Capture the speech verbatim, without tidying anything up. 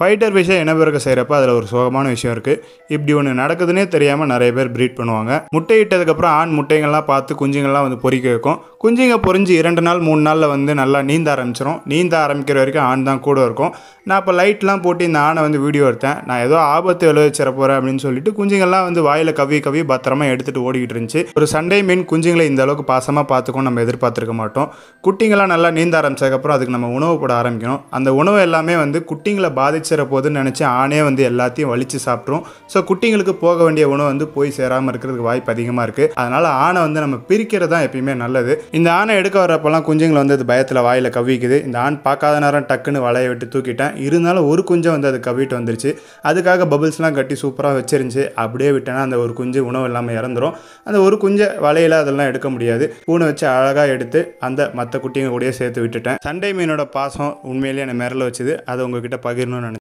Fighter ஃபிஷ்ஷை இனப்பெருக்க செய்கிறப்ப அதில் ஒரு சோகமான விஷயம் இருக்குது. இப்படி ஒன்று நடக்குதுன்னே தெரியாமல் நிறைய பேர் ப்ரீட் பண்ணுவாங்க. முட்டை இட்டதுக்கப்புறம் ஆண் முட்டைங்கள்லாம் பார்த்து குஞ்சுங்கள்லாம் வந்து பொறிக்க வைக்கும். குஞ்சுங்க பொறிஞ்சு இரண்டு நாள் மூணு நாளில் வந்து நல்லா நீந்த ஆரம்பிச்சிடும். நீந்த ஆரம்பிக்கிற வரைக்கும் ஆண் தான் கூட இருக்கும். நான் இப்போ லைட்லாம் போட்டு இந்த ஆணை வந்து வீடியோ எடுத்தேன். நான் ஏதோ ஆபத்து விளைவிச்சிட போகிறேன் அப்படின்னு சொல்லிட்டு குஞ்சுங்கள்லாம் வந்து வாயில் கவி கவி பத்திரமா எடுத்துகிட்டு ஓடிக்கிட்டு இருந்துச்சு. ஒரு சண்டை மீன் குஞ்சுங்களை இந்த அளவுக்கு பாசமாக பார்த்துக்கும் நம்ம எதிர்பார்த்துருக்க மாட்டோம். குட்டிங்களாம் நல்லா நீந்த ஆரம்பிச்சதுக்கப்புறம் அதுக்கு நம்ம உணவு போட ஆரம்பிக்கணும். அந்த உணவு எல்லாமே வந்து குட்டிங்களை பாதிச்சிட போதுன்னு நினச்சி ஆணே வந்து எல்லாத்தையும் வலிச்சு சாப்பிட்ரும். ஸோ குட்டிங்களுக்கு போக வேண்டிய உணவு வந்து போய் சேராமல் இருக்கிறதுக்கு வாய்ப்பு அதிகமாக இருக்குது. அதனால் ஆணை வந்து நம்ம பிரிக்கிறது தான் எப்பயுமே நல்லது. இந்த ஆணை எடுக்க வரப்பெல்லாம் குஞ்சுங்களை வந்து அது பயத்தில் வாயில் கவிக்குது. இந்த ஆண் பார்க்காத நேரம் டக்குன்னு வலையை விட்டு தூக்கிட்டேன். இருந்தாலும் ஒரு குஞ்சை வந்து அது கவிட்டு வந்துருச்சு. அதுக்காக பபிள்ஸ்லாம் கட்டி சூப்பராக வச்சிருந்துச்சு. அப்படியே விட்டேன்னா அந்த ஒரு குஞ்சு உணவு இல்லாமல் இறந்துடும். அந்த ஒரு குஞ்சை வலையில் அதெல்லாம் எடுக்க முடியாது. பூனை வச்சு அழகாக எடுத்து அந்த மற்ற குட்டிங்க கூடயே சேர்த்து விட்டுட்டேன். சண்டை மீனோட பாசம் உண்மையிலேயே என்னை மிரள வச்சுது. அதை உங்ககிட்ட பகிரணும்னு நினைச்சேன்.